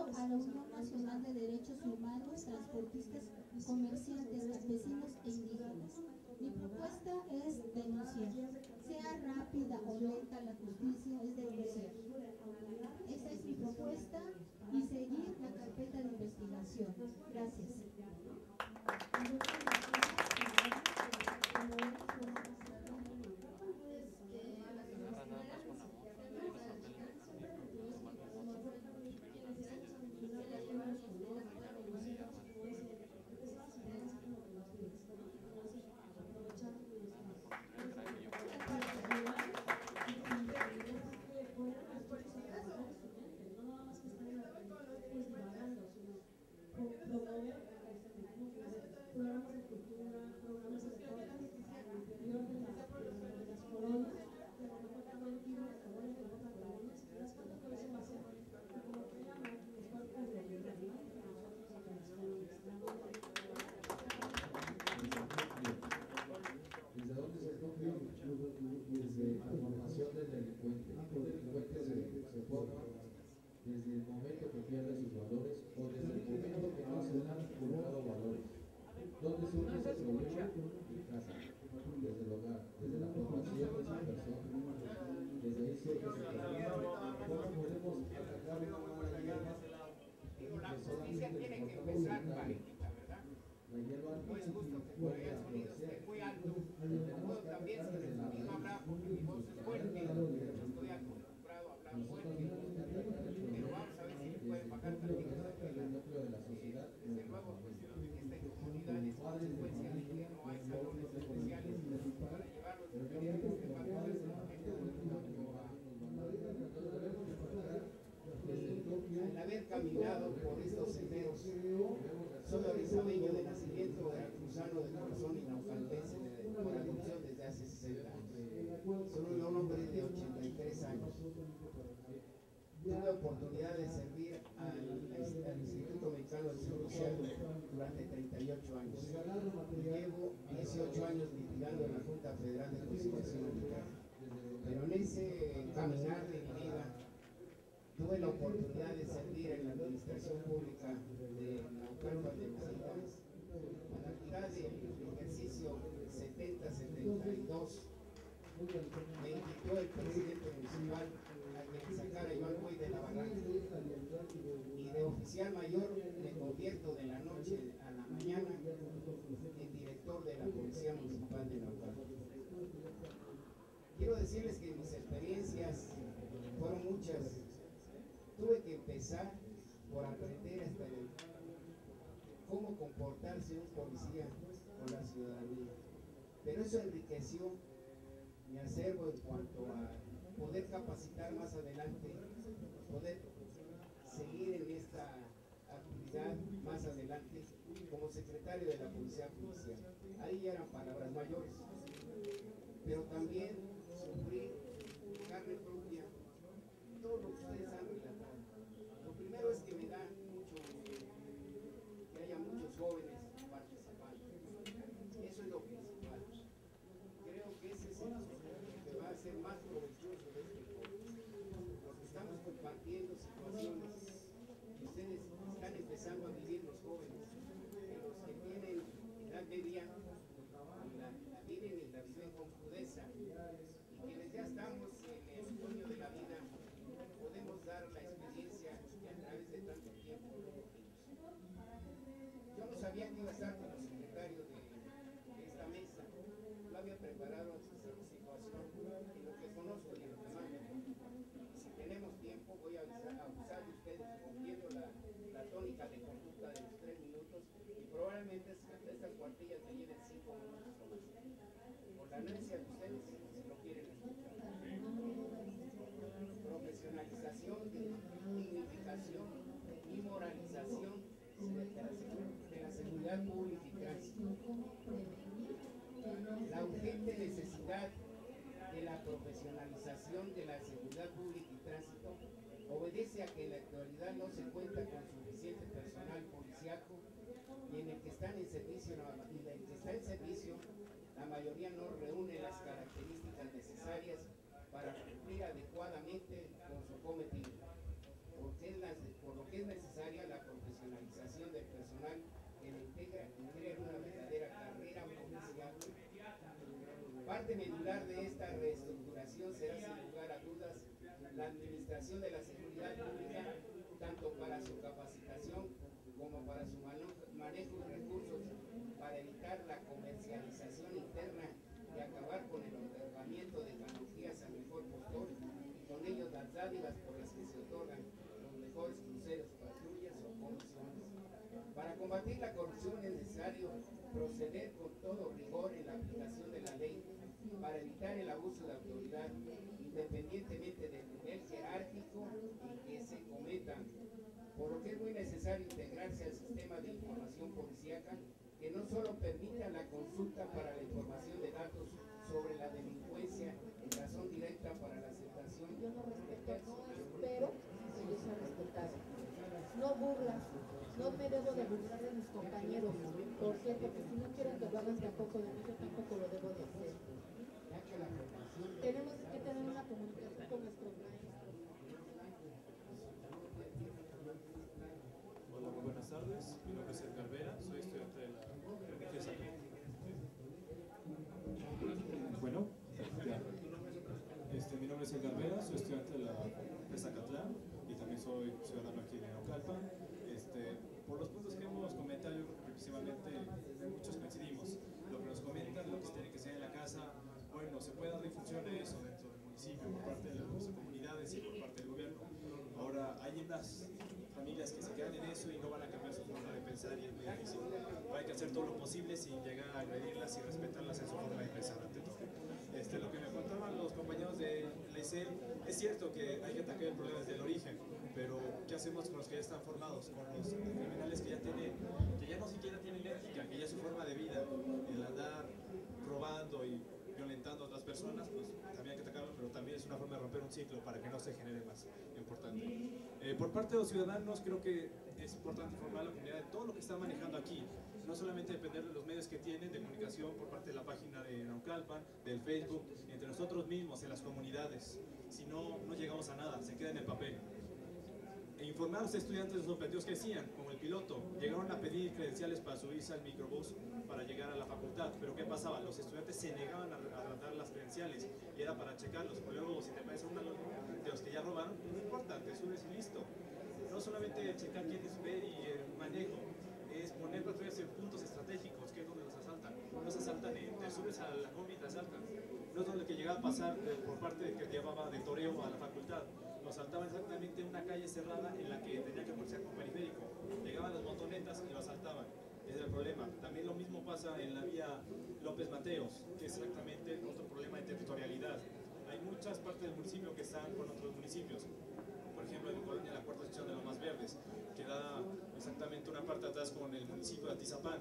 a la Unión Nacional de Derechos Humanos, transportistas, comerciantes, campesinos e indígenas. Mi propuesta es denunciar. Sea rápida o lenta la justicia, es denunciar. Esa es mi propuesta y seguir la carpeta de investigación. Gracias. Programas de cultura, programas de deporte, al interior de las colonias, de la mejor colectivo, las colonias de las colonias, las cuentas por eso va a ser, como que llaman, es parte de la vida, ¿no? ¿Desde dónde se copia? Desde la formación del delincuente. El delincuente se forma desde el momento que pierde sus valores o desde el momento que no se le han inculcado valores. ¿Dónde surge ese problema? En casa, desde el hogar, desde la formación de esa persona. Desde ahí surge su problema. ¿Cómo podemos atacar una mala hierba? La justicia tiene que empezar parejita, ¿verdad? La hierba No es justo que por allá el sonido esté muy alto. Puedo también, si me animo a hablar, porque mi voz es fuerte, estoy acostumbrado a hablar fuerte, pero vamos a ver si me pueden bajar tantito de la sociedad. Desde luego, pues, esta incomunidad es consecuencia de que no hay salones especiales para llevar los expedientes de patrones de la gente de al haber caminado por estos senderos, soy orizameño de nacimiento, veracruzano de corazón y naucaltense por adopción desde hace 60 años. Soy un hombre de 83 años. Tuve oportunidad de servir al Instituto Mexicano del Seguro Social durante 38 años. Llevo 18 años litigando en la Junta Federal de Conciliación Mexicana. Pero en ese caminar de mi vida tuve la oportunidad de servir en la administración pública de Naucalpan de Mexicanos. A la mitad del ejercicio 70-72 me invitó el presidente municipal a que sacara Iván Hoy de la barranca, y de oficial mayor me convierto de la noche a la mañana en director de la Policía Municipal de Naucalpan. Quiero decirles que mis experiencias fueron muchas. Tuve que empezar por aprender hasta cómo comportarse un policía con la ciudadanía, pero eso enriqueció mi acervo en cuanto a poder capacitar más adelante, poder seguir en esta actividad más adelante como secretario de la Policía Judicial. Ahí ya eran palabras mayores, pero también sufrí carne propia todo lo que ustedes han relatado. Lo primero es que me da mucho gusto que haya muchos jóvenes participando. Eso es lo principal. Creo que ese es el que va a ser más provechoso de este podcast, porque estamos compartiendo situaciones que ustedes están empezando a vivir los jóvenes, que los que tienen edad media la viven y la viven con crudeza, y quienes ya estamos en el otoño de la vida podemos dar la experiencia que a través de tanto tiempo yo no sabía que iba a estar como secretario de esta mesa. Lo había preparado en su situación, en lo que conozco y en lo que más me conozco. Si tenemos tiempo, voy a abusar de ustedes cumpliendo la tónica de conducta de los 3 minutos, y probablemente estas cuartillas me lleven 5 minutos o más. Por la anuencia de ustedes, si lo quieren escuchar. Profesionalización, dignificación y moralización de la seguridad pública y tránsito. La urgente necesidad de la profesionalización de la seguridad pública y tránsito obedece a que en la actualidad no se cuenta con suficiente personal policiaco, y en el que están en servicio, y el que está en servicio, la mayoría no reúne las características necesarias para cumplir adecuadamente con su cometido, por lo que es necesaria la profesionalización del personal que le integra y crea una verdadera carrera policial. Parte medular de esta reestructuración será, sin lugar a dudas, la administración de la seguridad pública, tanto para su capacitación como para su manejo de recursos, para evitar la comercialización interna y acabar con el otorgamiento de canonjías al mejor postor y con ello las dádivas por las que se otorgan los mejores cruceros, patrullas o comisiones. Para combatir la corrupción es necesario proceder con todo rigor en la aplicación de la ley para evitar el abuso de autoridad, independientemente del nivel jerárquico en que se cometan, por lo que es muy necesario integrarse al sistema de información policíaca que no solo permita la consulta para la información de datos sobre la delincuencia en razón directa para la aceptación. Yo no respeto, no espero que yo sea respetado. No burlas, no me debo de burlar de mis compañeros. ¿Por qué? Porque si no quieren que lo hagan tampoco de mí, yo tampoco lo debo de hacer. Tenemos que tener una comunicación con nuestros maestros. Hola, muy buenas tardes. Mi nombre es Edgar Vera, soy estudiante de la FESA. Bueno, mi nombre es Edgar Vera, soy estudiante de la FESA Catlán y también soy ciudadano aquí de Naucalpan. Por los puntos que hemos comentado, yo creo que principalmente muchos coincidimos. Lo que nos comentan, lo que se tiene que hacer en la casa, bueno, se puede dar difusión de eso dentro del municipio, por parte de las comunidades y por parte del gobierno. Ahora, hay unas familias que se quedan en eso y no van a cambiar su forma de pensar y es muy difícil. Hay que hacer todo lo posible sin llegar a agredirlas y respetarlas en su forma de pensar ante todo. Lo que me contaban los compañeros de LECEL, es cierto que hay que atacar el problema desde el origen, pero ¿qué hacemos con los que ya están formados? Con los criminales que ya no siquiera tienen ética, que ya es su forma de vida, el andar robando y violentando a otras personas, pues también hay que atacarlo, pero también es una forma de romper un ciclo para que no se genere más. Importante. Por parte de los ciudadanos, creo que es importante informar a la comunidad de todo lo que están manejando aquí. No solamente depender de los medios que tienen de comunicación por parte de la página de Naucalpan, del Facebook, entre nosotros mismos, en las comunidades. Si no, no llegamos a nada, se queda en el papel. Informar a los estudiantes de los objetivos que decían, como el piloto, llegaron a pedir credenciales para subirse al microbús para llegar a la facultad, pero ¿qué pasaba? Los estudiantes se negaban a dar las credenciales y era para checarlos, pero luego si te parece un alumno de los que ya robaron, no importa, te subes y listo. No solamente checar quién es ver y el manejo, es poner patrullas en puntos estratégicos, que es donde los asaltan. No se asaltan, te subes a la combi y te asaltan. No es donde que llegaba a pasar por parte de que llevaba de toreo a la facultad. Lo asaltaban exactamente en una calle cerrada en la que tenía que ponerse con periférico. Llegaban las motonetas y lo asaltaban. Ese es el problema. También lo mismo pasa en la vía López Mateos, que es exactamente otro problema de territorialidad. Hay muchas partes del municipio que están con otros municipios. Por ejemplo, en Colonia, la cuarta sección de Lomas Verdes, que da exactamente una parte atrás con el municipio de Atizapán.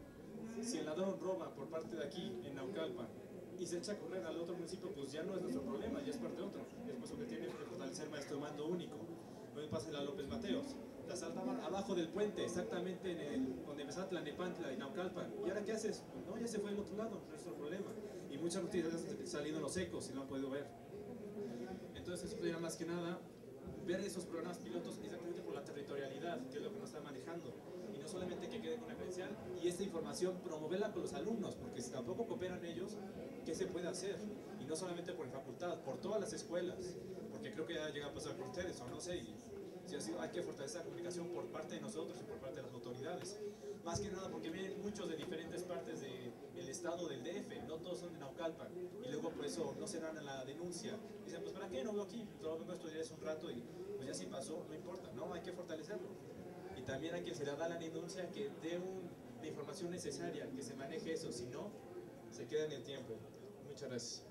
Si el ladrón roba por parte de aquí, en Naucalpan, y se echa a correr al otro municipio, pues ya no es nuestro problema, ya es parte de otro. Es por eso que tiene que fortalecer maestro mando único. Lo pasa en la López Mateos. La asaltaban abajo del puente, exactamente donde empezaba Tlanepantla y Naucalpan. ¿Y ahora qué haces? Pues no, ya se fue al otro lado, no es nuestro problema. Y muchas noticias han salido en los ecos y lo han podido ver. Entonces eso sería más que nada ver esos programas pilotos exactamente por la territorialidad, que es lo que nos está manejando. Y no solamente que quede con la credencial y esta información promoverla con los alumnos, porque si tampoco cooperan ellos, ¿qué se puede hacer? Y no solamente por la facultad, por todas las escuelas, porque creo que ya llega a pasar por ustedes, o no sé, y si así, hay que fortalecer la comunicación por parte de nosotros y por parte de las autoridades. Más que nada porque vienen muchos de diferentes partes del estado del DF, no todos son de Naucalpan, y luego por eso no se dan a la denuncia. Dicen, pues ¿para qué? No veo aquí, todo vengo a estudiar un rato y pues ya si pasó, no importa, no, hay que fortalecerlo. Y también hay que se le da la denuncia que dé la información necesaria, que se maneje eso, si no, se queda en el tiempo. Muchas gracias.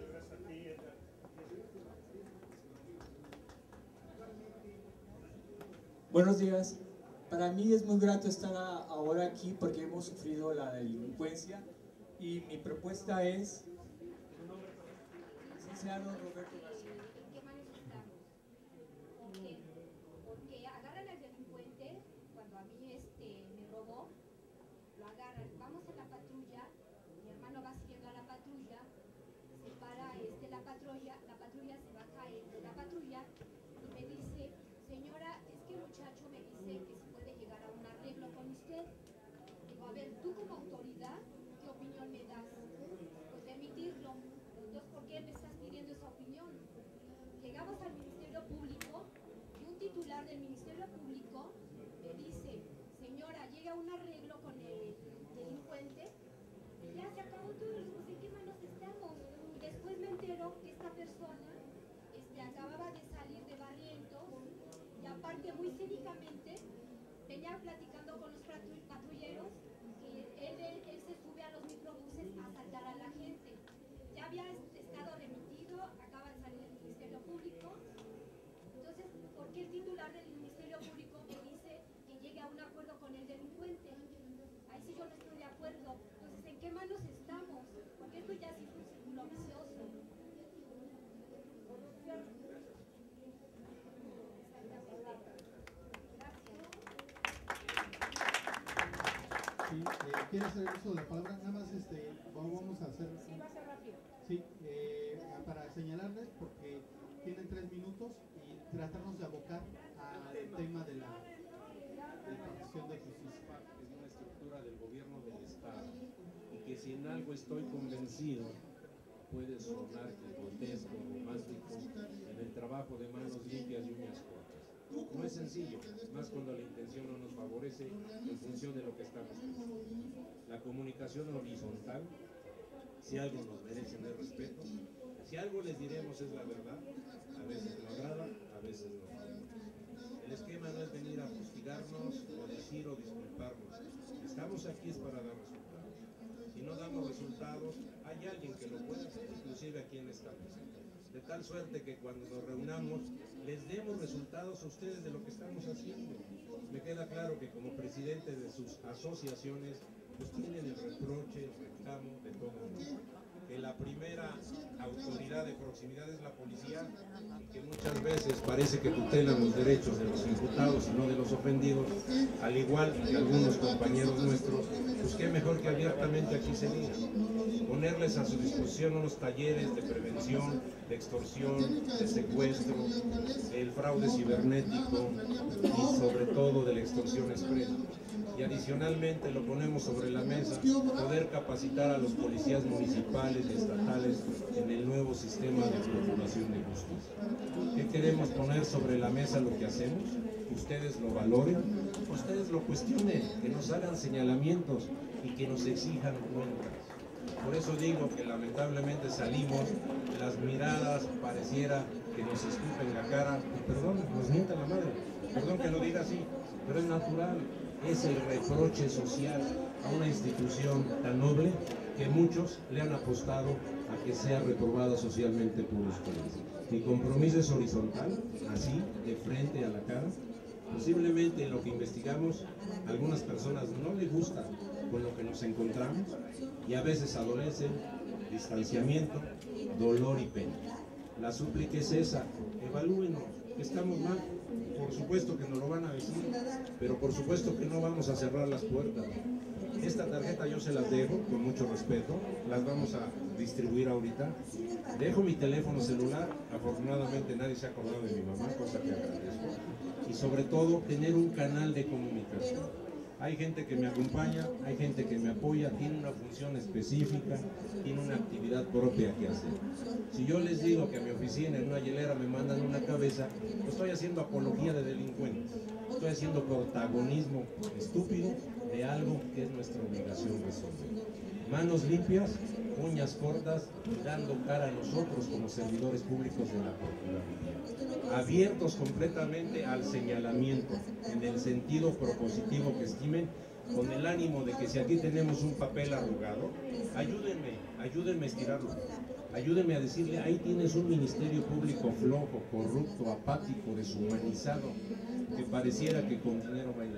Buenos días. Para mí es muy grato estar ahora aquí porque hemos sufrido la delincuencia y mi propuesta es licenciado Roberto García. ¿En qué manifestamos? ¿Por qué? Porque agarran al delincuente, cuando a mí me robó, lo agarran, vamos en la patrulla, mi hermano va siguiendo a la patrulla, se para la patrulla se baja él de la patrulla y me dice, señora, es que el muchacho me titular del Ministerio Público me dice, señora, llega un arreglo con el delincuente, y ya se acabó todo, pues ¿en qué manos estamos? Y después me entero que esta persona acababa de salir de Barrientos y aparte muy cínicamente venía platicando con los patrulleros que él se sube a los microbuses a asaltar a la gente. Ya había estado remitido, acaba de salir del Ministerio Público. Entonces, ¿por qué el titular del Ministerio Público me dice que llegue a un acuerdo con el delincuente? Ahí sí yo no estoy de acuerdo. Entonces, ¿en qué manos estamos? Porque esto ya sí es un círculo vicioso. Sí, ¿quiere hacer uso de la palabra? Nada más vamos a hacer... Sí, va a ser rápido. Sí, para señalarles, porque tienen 3 minutos y tratarnos de abocar al tema de la impartición de justicia. Es una estructura del gobierno del Estado y que si en algo estoy convencido puede sonar grotesco, romántico, en el trabajo de manos limpias y uñas cortas. No es sencillo, más cuando la intención no nos favorece en función de lo que estamos haciendo. La comunicación horizontal, si algo nos merecen es respeto, si algo les diremos es la verdad, a veces nos agrada, a veces no. El esquema no es venir a fustigarnos o decir o disculparnos. Estamos aquí es para dar resultados. Si no damos resultados, hay alguien que lo puede hacer, inclusive aquí en esta mesa. De tal suerte que cuando nos reunamos les demos resultados a ustedes de lo que estamos haciendo. Me queda claro que como presidente de sus asociaciones, pues tienen el reproche, el reclamo de todo el mundo. Que la primera autoridad de proximidad es la policía y que muchas veces parece que tutelan los derechos de los imputados y no de los ofendidos, al igual que algunos compañeros nuestros, pues qué mejor que abiertamente aquí se diga. Ponerles a su disposición unos talleres de prevención, de extorsión, de secuestro, del fraude cibernético y sobre todo de la extorsión expresa. Y adicionalmente lo ponemos sobre la mesa, poder capacitar a los policías municipales y estatales en el nuevo sistema de procuración de justicia. ¿Qué queremos poner sobre la mesa lo que hacemos? Que ustedes lo valoren, ustedes lo cuestionen, que nos hagan señalamientos y que nos exijan cuentas. Por eso digo que lamentablemente salimos, las miradas pareciera que nos escupen la cara, y perdón, nos mienta la madre, perdón que lo diga así, pero es natural, es el reproche social a una institución tan noble que muchos le han apostado a que sea reprobada socialmente por ustedes. Mi compromiso es horizontal, así, de frente a la cara. Posiblemente en lo que investigamos, a algunas personas no les gusta con lo que nos encontramos y a veces adolecen distanciamiento, dolor y pena. La súplica es esa, evalúenos, que estamos mal, por supuesto que nos lo van a decir, pero por supuesto que no vamos a cerrar las puertas. Esta tarjeta yo se las dejo con mucho respeto, las vamos a distribuir ahorita. Dejo mi teléfono celular, afortunadamente nadie se ha acordado de mi mamá, cosa que agradezco. Y sobre todo tener un canal de comunicación. Hay gente que me acompaña, hay gente que me apoya, tiene una función específica, tiene una actividad propia que hacer. Si yo les digo que a mi oficina en una hielera me mandan una cabeza, pues estoy haciendo apología de delincuentes, estoy haciendo protagonismo estúpido de algo que es nuestra obligación resolver. Manos limpias, uñas cortas, dando cara a nosotros como servidores públicos de la Procuraduría. Abiertos completamente al señalamiento, en el sentido propositivo que estimen, con el ánimo de que si aquí tenemos un papel arrugado, ayúdenme a estirarlo. Ayúdenme a decirle, ahí tienes un ministerio público flojo, corrupto, apático, deshumanizado, que pareciera que con dinero baila.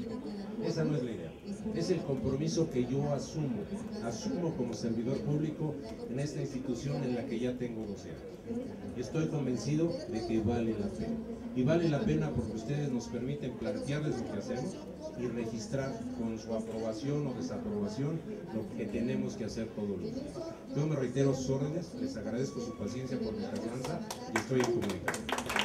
Esa no es la idea. Es el compromiso que yo asumo como servidor público en esta institución en la que ya tengo 12 años. Y estoy convencido de que vale la pena. Y vale la pena porque ustedes nos permiten plantearles lo que hacemos y registrar con su aprobación o desaprobación lo que tenemos que hacer todos los días. Yo me reitero sus órdenes, les agradezco su paciencia por mi tardanza y estoy en comunicación.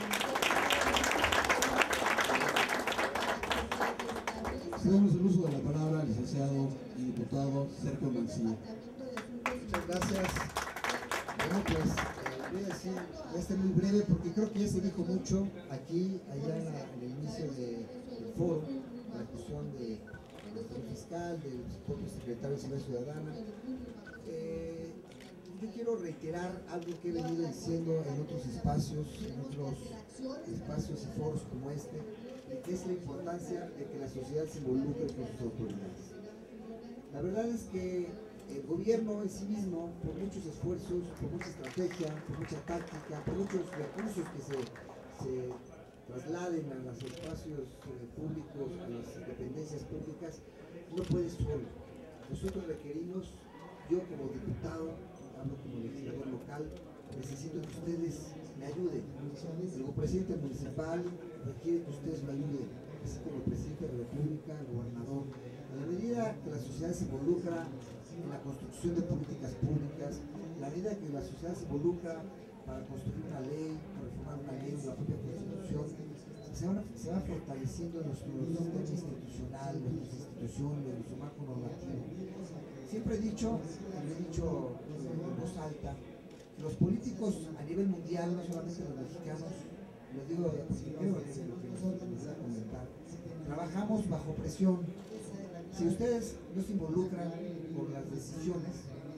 Cedemos el uso de la palabra al licenciado y diputado Sergio Mancilla. Muchas gracias. Bueno, pues voy a ser muy breve porque creo que ya se dijo mucho aquí, allá en el inicio del foro, la discusión del fiscal, del propio secretario de Seguridad Ciudadana. Yo quiero reiterar algo que he venido diciendo en otros espacios y foros como este, que es la importancia de que la sociedad se involucre con sus autoridades. La verdad es que el gobierno en sí mismo, por muchos esfuerzos, por mucha estrategia, por mucha táctica, por muchos recursos que se trasladen a los espacios públicos, a las dependencias públicas, no puede solo. Nosotros requerimos, yo como diputado, hablo como legislador local, necesito que ustedes me ayuden. Como presidente municipal requiere que ustedes me ayuden, así como el presidente de la República, el gobernador. A la medida que la sociedad se involucra en la construcción de políticas públicas, a la medida que la sociedad se involucra para construir una ley, para reformar una ley, la propia Constitución, se va fortaleciendo nuestro sistema institucional, nuestras instituciones, nuestro marco normativo. Siempre he dicho, y lo he dicho en voz alta, que los políticos a nivel mundial, no solamente los mexicanos, lo digo porque creo que es lo que nos va a comentar, trabajamos bajo presión. Si ustedes no se involucran con las decisiones,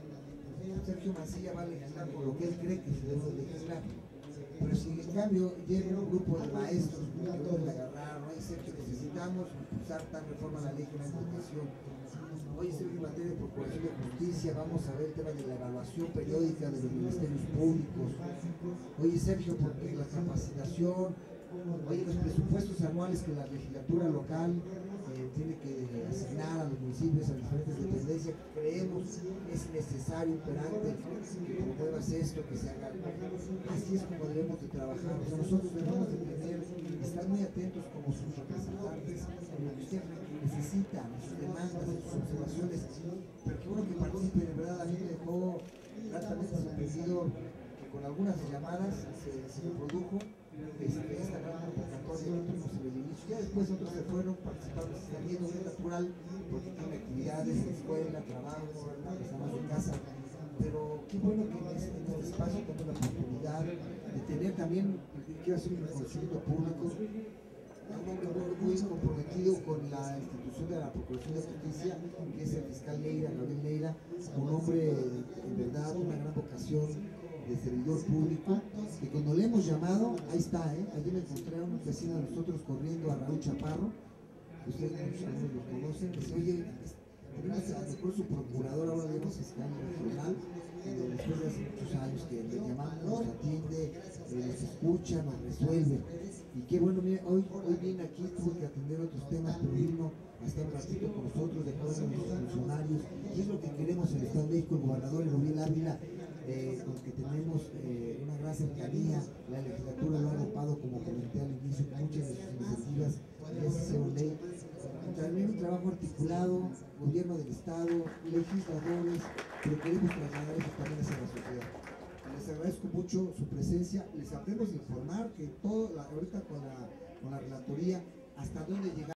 Sergio Mancilla va a legislar con lo que él cree que se debe legislar. Pero si en cambio llega un grupo de maestros que lo agarraron, oye Sergio, necesitamos impulsar tal reforma a la ley de la educación, oye Sergio, en materia de procuración de justicia, vamos a ver el tema de la evaluación periódica de los ministerios públicos, oye Sergio, porque la capacitación, oye los presupuestos anuales que la legislatura local tiene que asignar a los municipios, a diferentes dependencias, creemos es necesario, imperante, que promuevas esto, que se haga. Así es como debemos de trabajar. O sea, nosotros debemos de estar muy atentos como sus representantes en lo que usted necesita, en sus demandas, en sus observaciones, pero que uno que participe, de verdad a mí me dejó gratamente sorprendido que con algunas llamadas se me produjo esta gran convocatoria que tuvimos en el inicio. Ya después otros se fueron participando, se están viendo muy natural porque tienen actividades, escuela, trabajo, personas de casa. Pero qué bueno que en este espacio tengo la oportunidad de tener también, quiero hacer un reconocimiento público, un hombre muy comprometido con la institución de la Procuración de Justicia, que es el fiscal Neira, Gabriel Neira, un hombre en verdad, una gran vocación de servidor público, que cuando le hemos llamado, ahí está, allí me encontré a un vecino de nosotros corriendo a Raúl Chaparro, ustedes muchos lo conocen, dice, oye, tenemos a lo mejor su procurador, ahora le hemos fiscal regional, después de hace muchos años que le llamamos, nos atiende, nos escucha, nos resuelve, y qué bueno, mira, hoy viene aquí, tuve que atender otros temas, pero vino a estar un ratito con nosotros, de cada uno de nuestros funcionarios, y es lo que queremos en el Estado de México. El gobernador Erubiel Ávila, con el que tenemos una gran cercanía, la legislatura lo ha arropado, como comenté al inicio, muchas de sus iniciativas ya se hicieron ley. También un trabajo articulado, gobierno del Estado, legisladores, pero queremos trasladar eso también hacia la sociedad. Les agradezco mucho su presencia, les habremos de informar que todo, ahorita con la relatoría, hasta dónde llegamos.